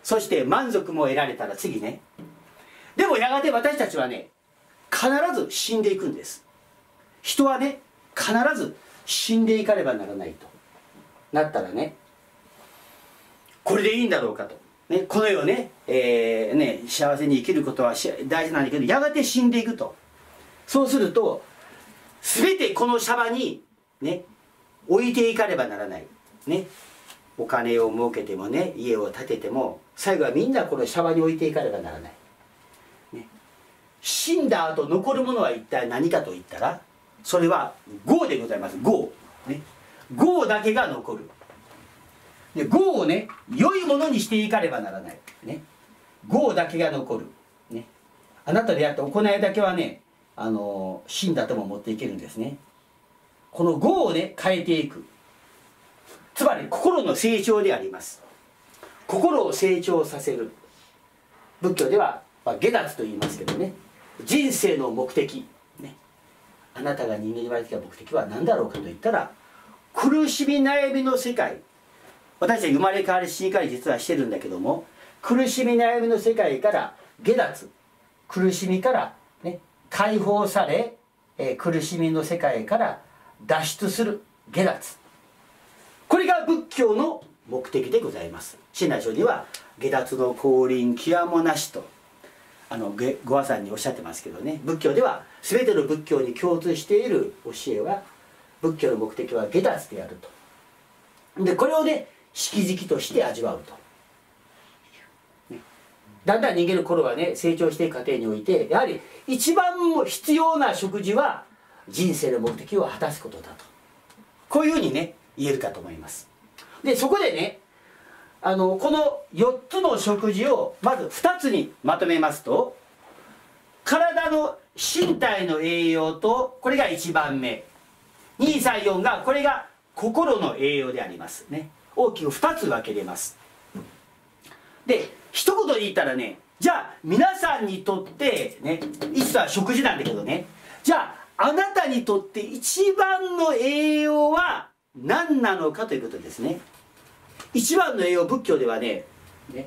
そして満足も得られたら次ね、でもやがて私たちはね、必ず死んでいくんです。人はね、必ず死んでいかねばならないとなったらね、これでいいんだろうかと、ね、この世をね、えー、ね幸せに生きることは大事なんだけど、やがて死んでいくと。そうすると全てこのシャバにね置いていかねばならないね。お金を儲けてもね、家を建てても最後はみんなこのシャバに置いていかねばならない、ね、死んだ後残るものは一体何かといったら、それは業でございます。業、ね、業だけが残る。で業をね良いものにしていかねばならない、ね、業だけが残る、ね、あなたでやった行いだけはね、あの死んだとも持っていけるんですね。この業をね変えていく、つまり心の成長であります。心を成長させる、仏教では、まあ、解脱と言いますけどね、人生の目的、ね、あなたが人間に生まれてきた目的は何だろうかといったら、苦しみ悩みの世界、私たち生まれ変わり死に変わり実はしてるんだけども、苦しみ悩みの世界から解脱、苦しみから、ね、解放され、えー、苦しみの世界から脱出する解脱、これが仏教の目的でございます。親鸞聖人は解脱の降臨極もなしとあのご和さんにおっしゃってますけどね、仏教では全ての仏教に共通している教えは、仏教の目的は解脱であると。でこれをね識々として味わうと、ね、だんだん人間の心はね成長していく過程において、やはり一番必要な食事は人生の目的を果たすことだと、こういうふうにね言えるかと思います。でそこでね、あのこのよっつの食事をまずふたつにまとめますと、体の身体の栄養と、これがいちばんめ、にさんよんがこれが心の栄養でありますね。大きくふたつ分けれます。で一言で言ったらね、じゃあ皆さんにとってね、いつは食事なんだけどね、じゃああなたにとって一番の栄養は何なのかということですね。一番の栄養、仏教ではね、ね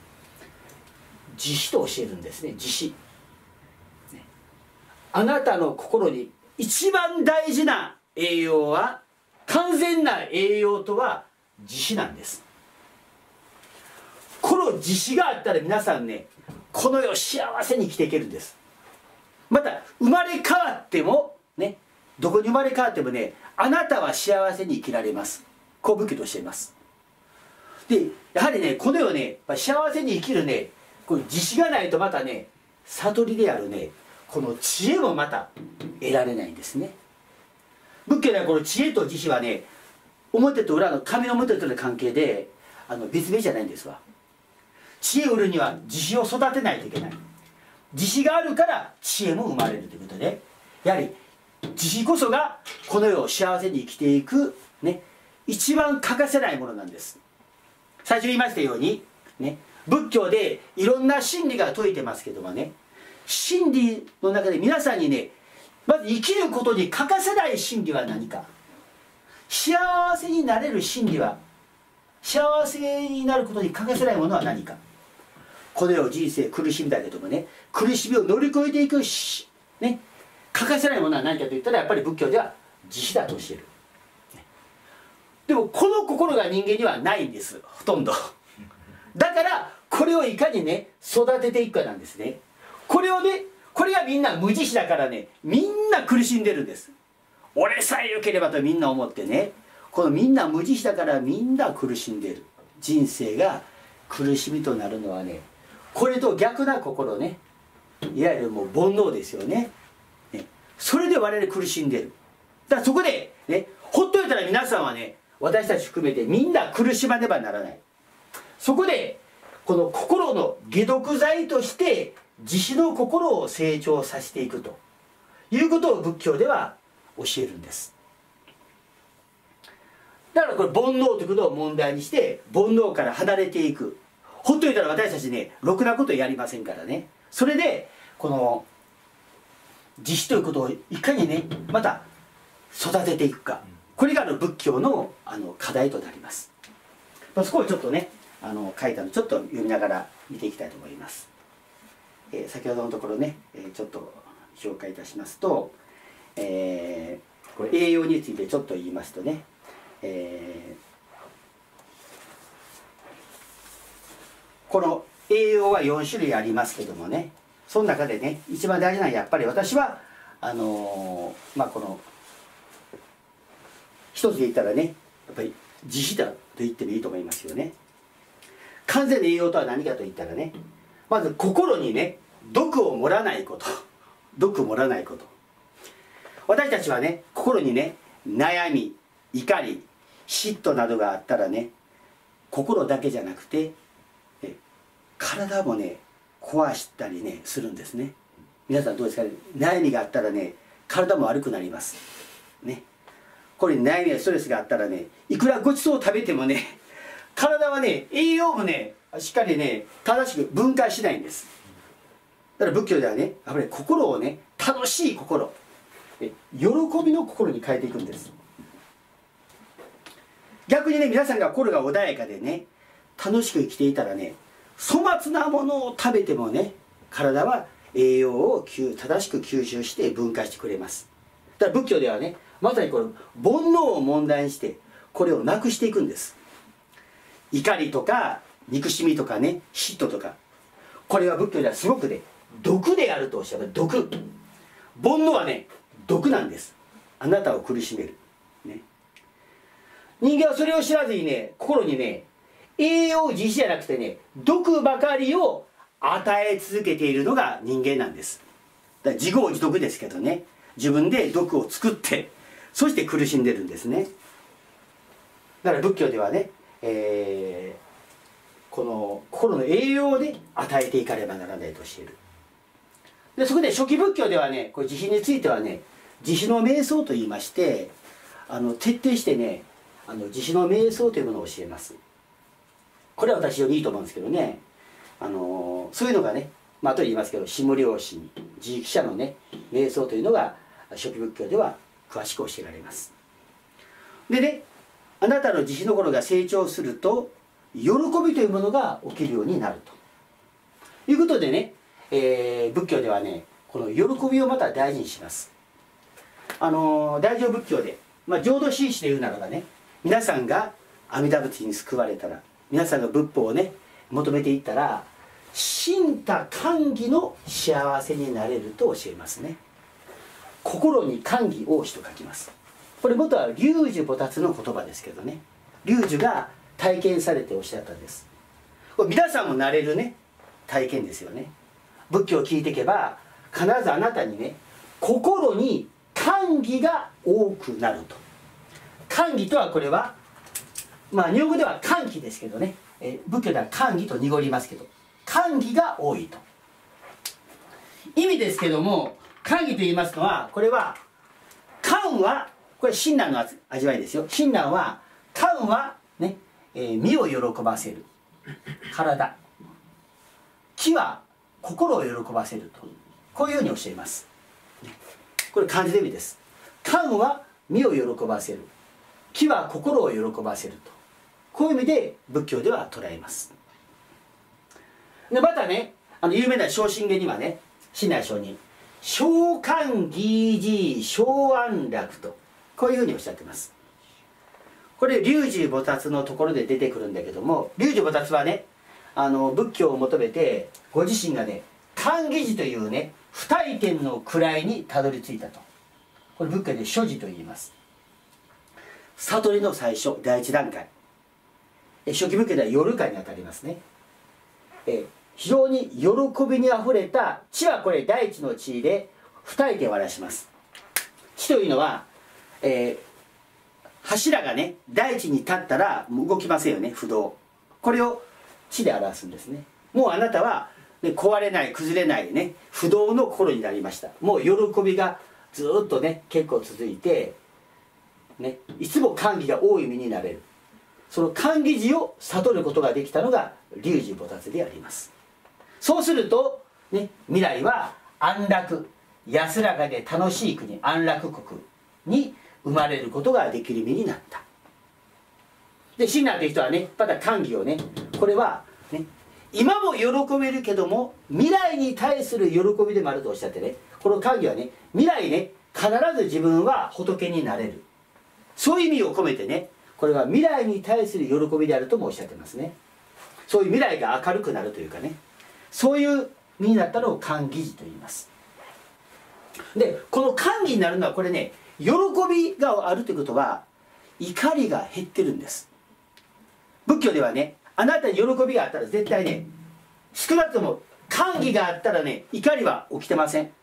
慈悲と教えるんですね。慈悲、ね、あなたの心に一番大事な栄養は、完全な栄養とは慈悲なんです。この慈悲があったら皆さんね、この世幸せに生きていけるんです。また生まれ変わってもね、どこに生まれ変わってもね、あなたは幸せに生きられます。こう仏教としています。でやはりね、この世ね幸せに生きるね、これ慈悲がないとまたね、悟りであるね、この知恵もまた得られないんですね。仏教ではこの知恵と慈悲はね、表と裏の紙の表との関係であの別々じゃないんですわ。知恵を売るには慈悲を育てないといけない。慈悲があるから知恵も生まれるということで、やはり慈悲こそがこの世を幸せに生きていく、ね、一番欠かせないものなんです。最初に言いましたように、ね、仏教でいろんな真理が説いてますけどもね、真理の中で皆さんにね、まず生きることに欠かせない真理は何か、幸せになれる真理は、幸せになることに欠かせないものは何か。この世人生苦しみだけどもね、苦しみを乗り越えていくし、ね、欠かせないものは何かといったら、やっぱり仏教では慈悲だと教える。でもこの心が人間にはないんです、ほとんど。だからこれをいかにね育てていくかなんですね。これをね、これがみんな無慈悲だからね、みんな苦しんでるんです。俺さえ良ければとみんな思ってね、このみんな無慈悲だからみんな苦しんでる。人生が苦しみとなるのはね、これと逆な心ね、いわゆるもう煩悩ですよね。ね、それで我々苦しんでる。だからそこでね、ほっといたら皆さんはね、私たち含めてみんな苦しまねばならない。そこでこの心の解毒剤として慈悲の心を成長させていくということを仏教では教えるんです。だからこれ煩悩ということを問題にして、煩悩から離れていく。ほっといたら私たちね、ろくなことやりませんからね。それでこの慈悲ということをいかにねまた育てていくか、これがあの仏教のあの課題となります。そこをちょっとねあの書いたのちょっと読みながら見ていきたいと思います。えー、先ほどのところね、えー、ちょっと紹介いたしますと、えー、これ栄養についてちょっと言いますとね、えー、この栄養はよん種類ありますけどもね、その中でね一番大事なのはやっぱり私はあのー、まあこの一つで言ったらね、やっぱり慈悲だと言ってもいいと思いますよね。完全な栄養とは何かと言ったらね、まず心にね毒を盛らないこと、毒を盛らないこと。私たちはね心にね悩み、怒り、嫉妬などがあったらね、心だけじゃなくて、ね、体もね壊したりねするんですね。皆さんどうですかね。悩みがあったらね体も悪くなりますね。これに悩みやストレスがあったらね、いくらごちそうを食べてもね、体はね栄養もねしっかりね正しく分解しないんです。だから仏教ではねやっぱり心をね楽しい心、喜びの心に変えていくんです。逆にね皆さんが心が穏やかでね楽しく生きていたらね、粗末なものを食べてもね体は栄養を正しく吸収して分解してくれます。だから仏教ではねまさにこの煩悩を問題にしてこれをなくしていくんです。怒りとか憎しみとかね嫉妬とか、これは仏教ではすごくね毒であるとおっしゃる。毒、煩悩はね毒なんです。あなたを苦しめる、ね、人間はそれを知らずにね心にね栄養自身じゃなくてね毒ばかりを与え続けているのが人間なんです。だから自業自得ですけどね、自分で毒を作ってそして苦しんでるんですね。だから仏教ではね、えー、この心の栄養で与えていかねばならないと教える。でそこで初期仏教ではねこれ慈悲についてはね慈悲の瞑想といいまして、あの徹底してねあの慈悲の瞑想というものを教えます。これは私よりいいと思うんですけどね、あのそういうのがね、まあ後で言いますけど下良心自力者のね瞑想というのが初期仏教では詳しく教えられます。でね、あなたの慈悲の心が成長すると喜びというものが起きるようになるということでね、えー、仏教ではねこの喜びをまた大事にします。あの大乗仏教で、まあ、浄土真宗で言うならばね、皆さんが阿弥陀仏に救われたら、皆さんが仏法をね求めていったら心多寛義の幸せになれると教えますね。心に寛義多しと書きます。これ元は龍樹菩薩の言葉ですけどね、龍樹が体験されておっしゃったんです。これ皆さんもなれるね体験ですよね。仏教を聞いていけば必ずあなたにね心に寛義が多くなると。寛義とはこれはまあ日本語では歓喜ですけどね、え仏教では寛義と濁りますけど、寛義が多いと意味ですけども、寛義と言いますのはこれは寛はこれ親鸞の味わいですよ。親鸞は寛はね、えー、身を喜ばせる体、気は心を喜ばせると、こういうように教えます。これ漢字の意味です。寛は身を喜ばせる、気は心を喜ばせると、こういう意味で仏教では捉えます。でまたね、あの有名な正信偈にはね、親鸞上人小寛義寺小安楽とこういうふうにおっしゃってます。これ龍樹菩薩のところで出てくるんだけども、龍樹菩薩はねあの仏教を求めてご自身がね寛義寺というね不退転の位にたどり着いたと。これ仏教で所持と言います。悟りの最初第一段階、初期仏教では夜間にあたりますね。え非常に喜びにあふれた地はこれ大地の地で不退転を表します。地というのは、えー、柱がね大地に立ったら動きませんよね、不動。これを地で表すんですね。もうあなたは、ね、壊れない崩れないね不動の心になりました。もう喜びがずっとね結構続いて、ね、いつも寛義が多い身になれる。その寛義寺を悟ることができたのが龍樹菩薩であります。そうすると、ね、未来は安楽安らかで楽しい国安楽国に生まれることができる身になった。 で親鸞という人はねまた歓喜をね、これはね今も喜べるけども未来に対する喜びでもあるとおっしゃってね、この歓喜はね未来ね必ず自分は仏になれる、そういう意味を込めてね、これは未来に対する喜びであるともおっしゃってますね。そういう未来が明るくなるというかね、そういう意味になったのを歓喜時と言います。でこの歓喜になるのはこれね、喜びがあるということは怒りが減ってるんです。仏教ではね、あなたに喜びがあったら絶対ね、少なくとも歓喜があったらね怒りは起きてません。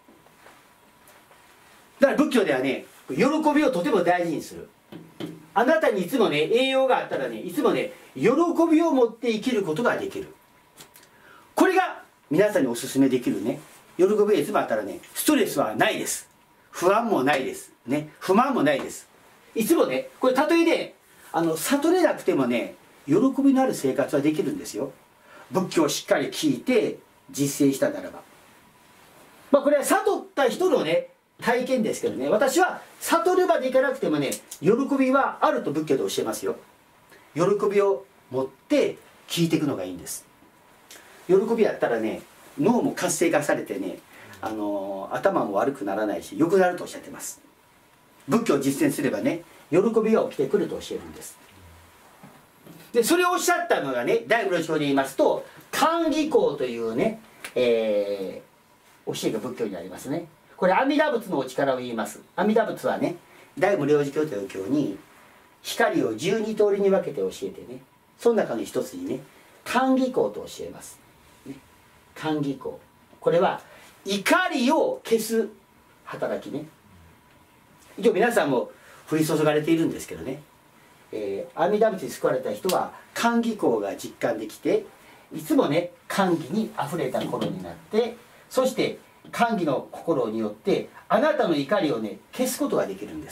だから仏教ではね喜びをとても大事にする。あなたにいつもね栄養があったらねいつもね喜びを持って生きることができる。これが皆さんにお勧めできるね、喜びがいつもあったらねストレスはないです、不安もないですね、不満もないです。いつもねこれたとえねあの悟れなくてもね喜びのある生活はできるんですよ。仏教をしっかり聞いて実践したならば、まあこれは悟った人のね体験ですけどね、私は悟るまでいかなくてもね喜びはあると仏教で教えますよ。喜びを持って聞いていくのがいいんです。喜びあったらね脳も活性化されてね、あのー、頭も悪くならないし良くなるとおっしゃってます。仏教を実践すればね喜びが起きてくると教えるんです。でそれをおっしゃったのがね第五の章で言いますと観義行というね、えー、教えが仏教にありますね。これ阿弥陀仏のお力を言います。阿弥陀仏はね大無量寿経という経に光をじゅうに通りに分けて教えてね、その中の一つにね観義行と教えます、ね、観義行、これは怒りを消す働きね。一応皆さんも降り注がれているんですけどね、えー、阿弥陀仏に救われた人は観義行が実感できていつもね歓喜にあふれた頃になって、そして歓喜の心によってあなたの怒りをね消すことができるんです。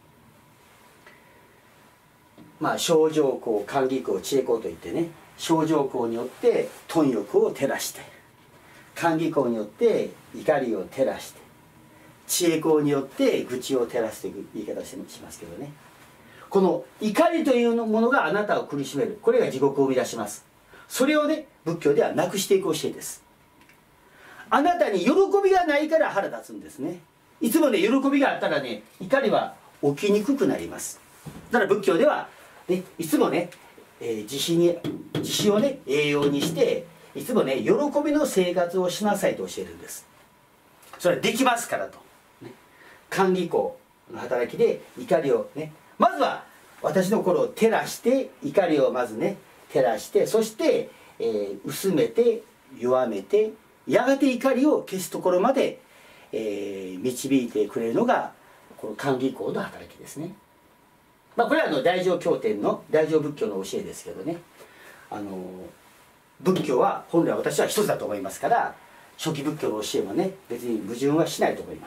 まあ清浄光、観義光、智恵光といってね、清浄光によって貪欲を照らして、観義光によって怒りを照らして、智恵光によって愚痴を照らすという言い方をしますけどね、この怒りというものがあなたを苦しめる、これが地獄を生み出します。それをね仏教ではなくしていく教えです。あなたに喜びがないから腹立つんですね。いつもね喜びがあったらね怒りは起きにくくなります。だから仏教では、ね、いつもね、えー、慈悲に慈悲をね栄養にしていつもね喜びの生活をしなさいと教えるんです。それはできますからと、ね、観義行の働きで怒りをねまずは私の心を照らして怒りをまずね照らして、そして、えー、薄めて弱めてやがて怒りを消すところまで、えー、導いてくれるのがこの観義行の働きですね。まあ、これはあの大乗経典の大乗仏教の教えですけどね、あの仏教は本来私は一つだと思いますから、初期仏教の教えもね別に矛盾はしないと思います。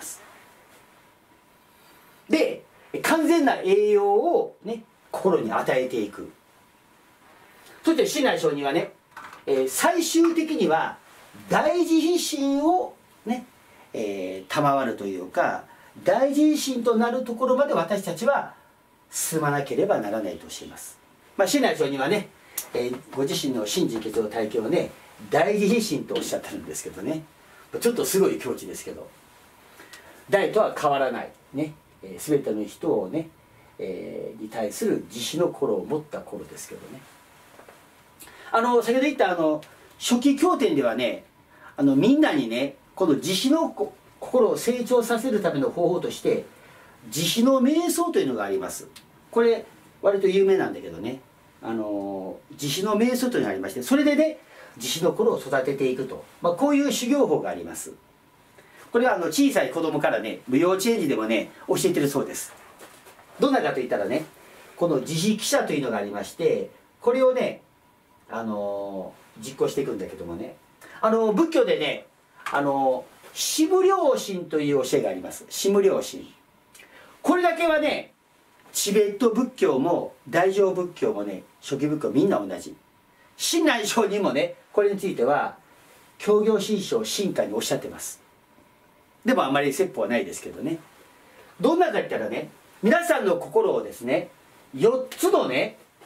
で完全な栄養をね心に与えていく。そして親鸞聖人はね、えー、最終的には大慈悲心をね、えー、賜るというか大慈悲心となるところまで私たちは進まなければならないと教えます。まあ親鸞聖人はね、えー、ご自身の信心決定体験をね大慈悲心とおっしゃってるんですけどね、ちょっとすごい境地ですけど、大とは変わらないね、えー、全ての人をね、えー、に対する慈悲の心を持った頃ですけどね、あの先ほど言ったあの初期経典ではね、あのみんなにねこの慈悲の心を成長させるための方法として慈悲の瞑想というのがあります。これ割と有名なんだけどね、あの慈悲の瞑想というのがありまして、それでね慈悲の心を育てていくと、まあ、こういう修行法があります。これはあの小さい子供からね幼稚園児でもね教えてるそうです。どんなかといったらね、この慈悲記者というのがありまして、これをねあの実行していくんだけどもね、あの仏教でねあの四無量心という教えがあります。四無量心、これだけはねチベット仏教も大乗仏教もね初期仏教みんな同じ。親鸞聖人もねこれについては教行信証進化におっしゃってます。でもあんまり説法はないですけどね、どんなかって言ったらね、皆さんの心をですねよっつのね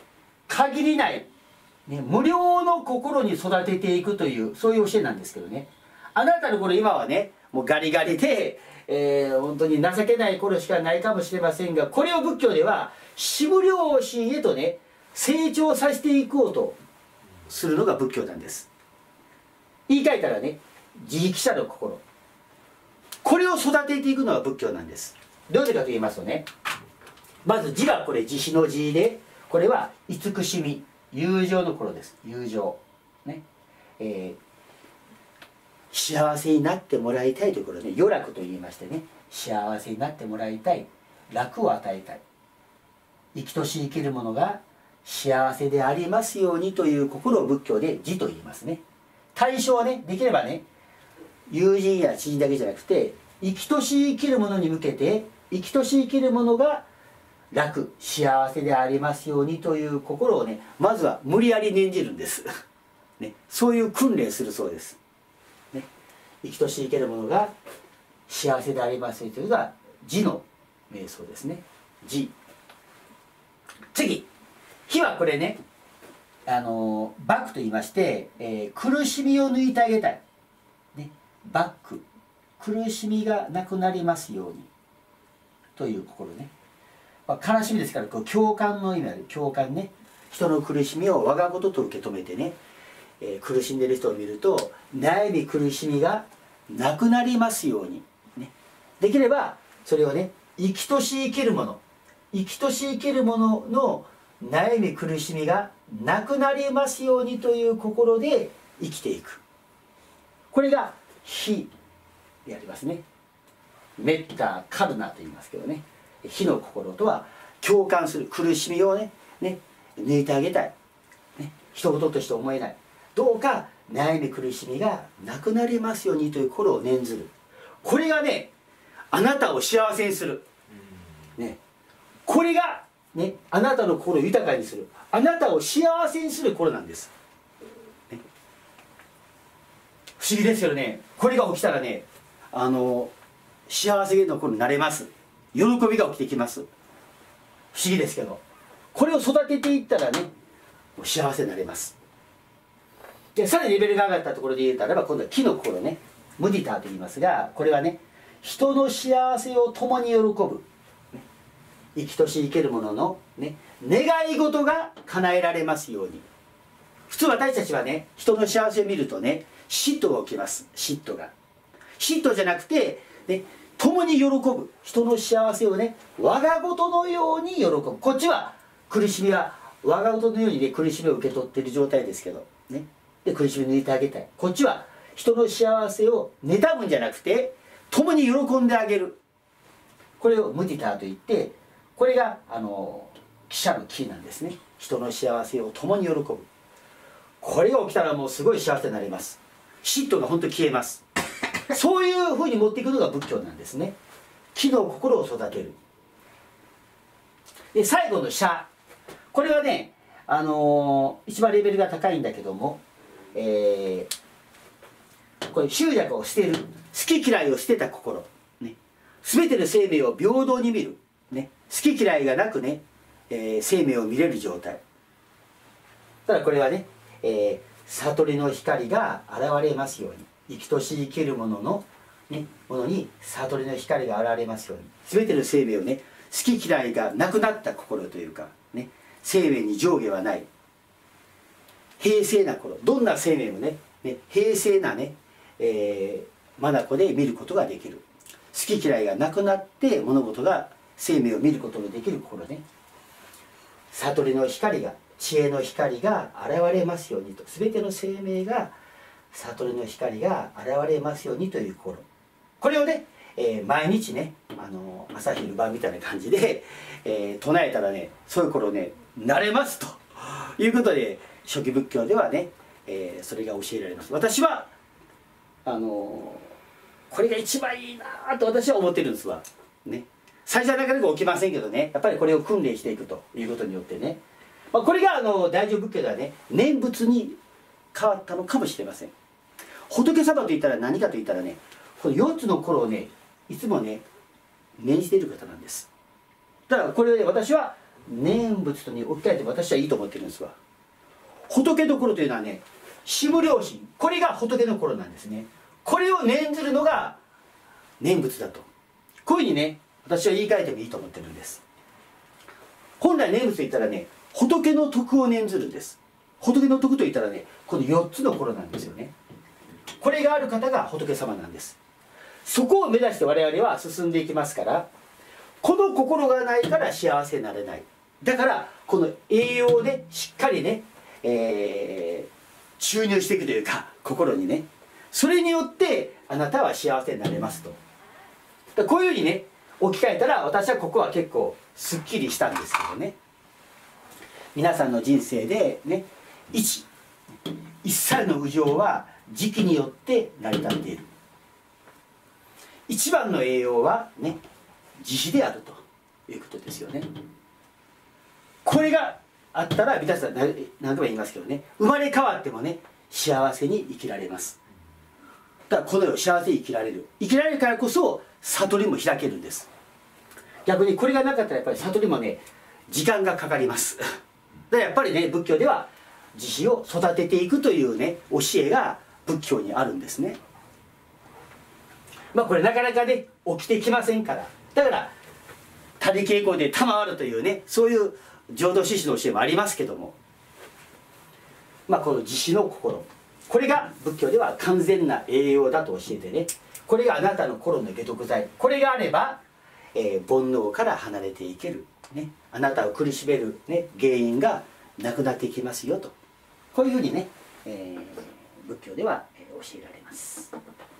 限りない、ね、無料の心に育てていくというそういう教えなんですけどね、あなたの頃今はねもうガリガリで、えー、本当に情けない頃しかないかもしれませんが、これを仏教では四無量心へとね成長させていこうとするのが仏教なんです。言い換えたらね、自力者の心、これを育てていくのが仏教なんです。どういうことかと言いますとね、まず字はこれ慈悲の字で、これは慈しみ、友情の頃です。友情ね、えー、幸せになってもらいたいということね、余楽と言いましてね、幸せになってもらいたい、楽を与えたい、生きとし生きるものが幸せでありますようにという心を仏教で慈と言いますね。対象はね、できればね、友人や知人だけじゃなくて、生きとし生きるものに向けて、生きとし生きるものが楽、幸せでありますようにという心をね、まずは無理やり念じるんです、ね、そういう訓練するそうです、ね、生きとし生けるものが幸せでありますようにというのが慈の瞑想ですね。慈。次、悲はこれね、あのバックと言いまして、えー、苦しみを抜いてあげたい、ね、バック、苦しみがなくなりますようにという心ね。まあ、悲しみですから、こう共感の意味ある共感ね、人の苦しみを我がことと受け止めてね、えー、苦しんでいる人を見ると悩み苦しみがなくなりますように、ね、できればそれをね、生きとし生けるもの、生きとし生けるものの悩み苦しみがなくなりますようにという心で生きていく、これが悲でありますね。メッタカルナと言いますけどね、悲の心とは共感する、苦しみをね、ね抜いてあげたい、ね、人事として思えない、どうか悩み苦しみがなくなりますようにという心を念ずる、これがねあなたを幸せにする、ね、これが、ね、あなたの心を豊かにする、あなたを幸せにする心なんです、ね、不思議ですよね。これが起きたらね、あの幸せの心になれます。喜びが起きてきます。不思議ですけど、これを育てていったらね、もう幸せになれます。でさらにレベルが上がったところで言えたらば、今度は喜の心ね、ムディターと言いますが、これはね、人の幸せを共に喜ぶ、ね、生きとし生けるものの、ね、願い事が叶えられますように。普通私たちはね、人の幸せを見るとね、嫉妬が起きます。嫉妬が嫉妬じゃなくて、ね、共に喜ぶ、人の幸せをね我が事のように喜ぶ。こっちは苦しみは我が事のようにね苦しみを受け取っている状態ですけどね、で苦しみ抜いてあげたい。こっちは人の幸せを妬むんじゃなくて共に喜んであげる、これをムディターといって、これがあの記者のキーなんですね。人の幸せを共に喜ぶ、これが起きたらもうすごい幸せになります。嫉妬が本当に消えます。そういうふうに持っていくのが仏教なんですね。気の心を育てる。で最後の謝、これはね、あのー、一番レベルが高いんだけども、えー、これ執着を捨てる、好き嫌いを捨てた心、ね、全ての生命を平等に見る、ね、好き嫌いがなくね、えー、生命を見れる状態。ただこれはね、えー、悟りの光が現れますように、生きとし生けるものの、ね、ものに悟りの光が現れますように、全ての生命をね、好き嫌いがなくなった心というか、ね、生命に上下はない平静な頃、どんな生命もね、ね平静なね、えー、眼で見ることができる、好き嫌いがなくなって物事が生命を見ることのできる心ね、悟りの光が、知恵の光が現れますようにと、全ての生命が悟りの光が現れますようにという心、これをね、えー、毎日ね、あの朝昼晩みたいな感じで、えー、唱えたらね、そういう頃ねなれますということで、初期仏教ではね、えー、それが教えられます。私はあのー、これが一番いいなと私は思ってるんですわ、ね、最初はなかなか起きませんけどね、やっぱりこれを訓練していくということによってね、まあ、これがあの大乗仏教ではね念仏に変わったのかもしれません。仏様といったら何かといったらね、このよっつの頃をねいつもね念じている方なんです。だからこれで私は念仏とに置き換えて私はいいと思ってるんですわ。仏の心というのはね、志無良心、これが仏の心なんですね。これを念ずるのが念仏だと、こういうふうにね私は言い換えてもいいと思ってるんです。本来念仏といったらね、仏の徳を念ずるんです。仏の徳といったらね、このよっつの心なんですよね。これがある方が仏様なんです。そこを目指して我々は進んでいきますから、この心がないから幸せになれない。だからこの栄養でしっかりね、えー、注入していくというか、心にね、それによってあなたは幸せになれますと。だこういうふうにね置き換えたら、私はここは結構すっきりしたんですけどね。皆さんの人生でね、一一切の有情は時期によって成り立っている。一番の栄養はね、慈悲であるということですよね。これがあったら皆さん何度も言いますけどね、生まれ変わってもね幸せに生きられます。だからこの世幸せに生きられる、生きられるからこそ悟りも開けるんです。逆にこれがなかったらやっぱり悟りもね時間がかかりますだからやっぱりね、仏教では慈悲を育てていくというね教えが仏教にあるんですね。まあこれなかなかね起きてきませんから、だから他力傾向で賜るというね、そういう浄土真宗の教えもありますけども、まあこの慈悲の心、これが仏教では完全な栄養だと教えてね、これがあなたの心の解毒剤、これがあれば、えー、煩悩から離れていける、ね、あなたを苦しめる、ね、原因がなくなっていきますよと、こういうふうにね、えー、仏教では教えられます。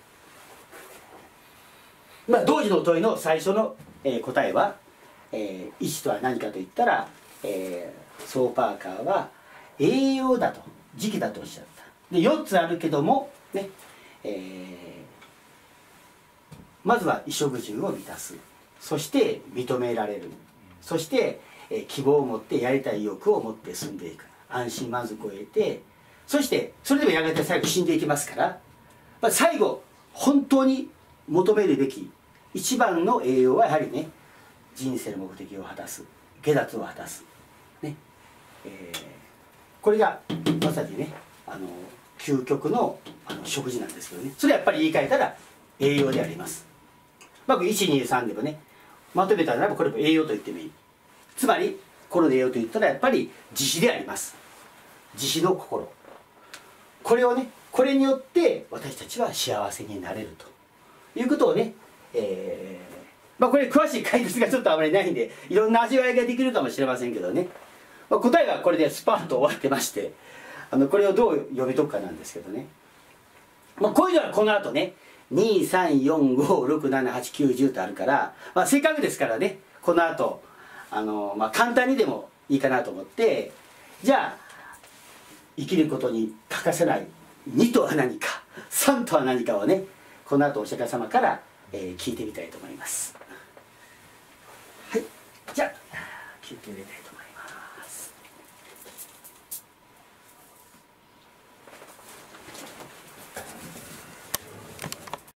まあ同時の問いの最初の、えー、答えは、えー、意志とは何かといったら、えー、ソーパーカーは栄養だと、時期だとおっしゃった。でよっつあるけどもね、えー、まずは衣食住を満たす、そして認められる、そして、えー、希望を持ってやりたい意欲を持って進んでいく、安心満足を得て、そしてそれでもやがて最後死んでいきますから、まあ、最後本当に求めるべき一番の栄養はやはりね、人生の目的を果たす、解脱を果たす、ねえー、これがまさにねあの究極のあの食事なんですけどね、それはやっぱり言い換えたら栄養であります。まあいちにさんでもねまとめたならばこれも栄養と言ってもいい。つまりこの栄養といったらやっぱり慈悲であります。慈悲の心、これをね、これによって私たちは幸せになれるということをね、えー、まあこれ詳しい解説がちょっとあまりないんでいろんな味わいができるかもしれませんけどね、まあ、答えはこれでスパッと終わってまして、あのこれをどう読み解くかなんですけどね、まあ、こういうのはこの後ねにさんよんごろくななはちきゅうじゅうとあるから、まあ、せっかくですからねこの後あの、まあ、簡単にでもいいかなと思って、じゃあ生きることに欠かせないにとは何かさんとは何かをねこの後お釈迦様から、えー、聞いてみたいと思います。はい、じゃあ休憩入れたいと思います。